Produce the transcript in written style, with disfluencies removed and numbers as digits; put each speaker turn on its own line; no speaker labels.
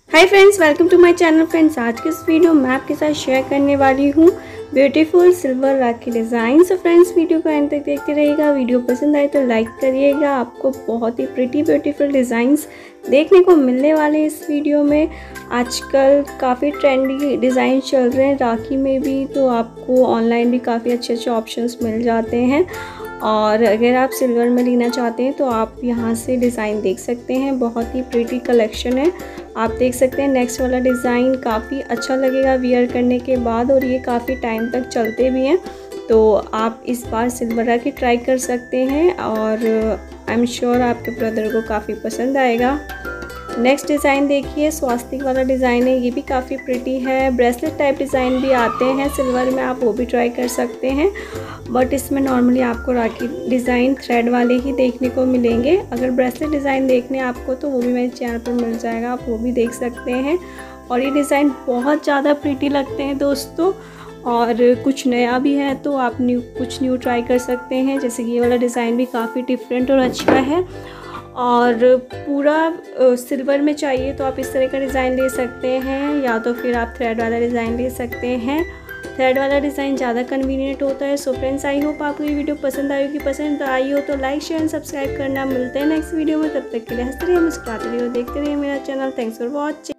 Hi friends, welcome to my channel. Friends, आज के इस वीडियो में आपके साथ शेयर करने वाली हूँ beautiful silver rakhi design. So friends, video को एंड तक देखते रहिएगा। वीडियो पसंद आए तो लाइक करिएगा। आपको बहुत ही ब्यूटीफुल डिज़ाइंस देखने को मिलने वाले इस वीडियो में। आजकल काफ़ी ट्रेंडी डिज़ाइन चल रहे हैं राखी में भी, तो आपको ऑनलाइन भी काफ़ी अच्छे ऑप्शंस मिल जाते हैं। और अगर आप सिल्वर में लेना चाहते हैं तो आप यहाँ से डिज़ाइन देख सकते हैं। बहुत ही प्रीटी कलेक्शन है, आप देख सकते हैं। नेक्स्ट वाला डिज़ाइन काफ़ी अच्छा लगेगा वियर करने के बाद, और ये काफ़ी टाइम तक चलते भी हैं। तो आप इस बार सिल्वर राखी ट्राई कर सकते हैं और आई एम श्योर आपके ब्रदर को काफ़ी पसंद आएगा। नेक्स्ट डिज़ाइन देखिए, स्वास्तिक वाला डिज़ाइन है। ये भी काफ़ी प्रिटी है। ब्रेसलेट टाइप डिज़ाइन भी आते हैं सिल्वर में, आप वो भी ट्राई कर सकते हैं। बट इसमें नॉर्मली आपको राखी डिज़ाइन थ्रेड वाले ही देखने को मिलेंगे। अगर ब्रेसलेट डिज़ाइन देखने आपको तो वो भी मेरे चैनल पर मिल जाएगा, आप वो भी देख सकते हैं। और ये डिज़ाइन बहुत ज़्यादा प्रिटी लगते हैं दोस्तों, और कुछ नया भी है तो आप कुछ न्यू ट्राई कर सकते हैं। जैसे कि ये वाला डिज़ाइन भी काफ़ी डिफरेंट और अच्छा है। और पूरा सिल्वर में चाहिए तो आप इस तरह का डिज़ाइन ले सकते हैं, या तो फिर आप थ्रेड वाला डिज़ाइन ले सकते हैं। थ्रेड वाला डिज़ाइन ज़्यादा कन्वीनियंट होता है। सो फ्रेंड्स, आई होप आपको ये वीडियो पसंद आई होगी। पसंद आई हो तो लाइक शेयर एंड सब्सक्राइब करना। मिलते हैं नेक्स्ट वीडियो में, तब तक के लिए हंसते रहिए, मुस्कुराते रहिए, देखते रहिए मेरा चैनल। Thanks for watching.